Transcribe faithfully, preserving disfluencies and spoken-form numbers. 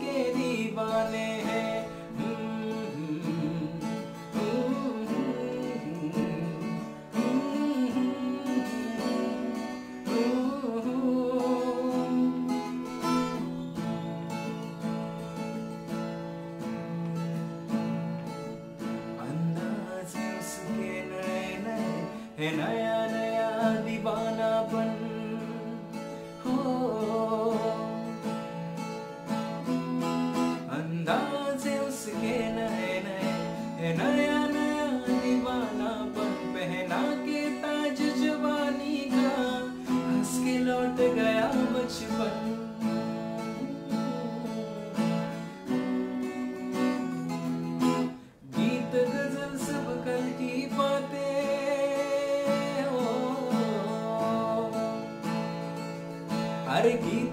के दीवाने हैं। अंदाज़ उसके नए नए है, नया नया दीवानापन हो। अंदाज़ उसके नए नए है, नया नया दीवानापन। पहना के ताज जवानी का हंस के लौट गया बचपन। गीत गजल सब कल की बातें हो। अरे गीत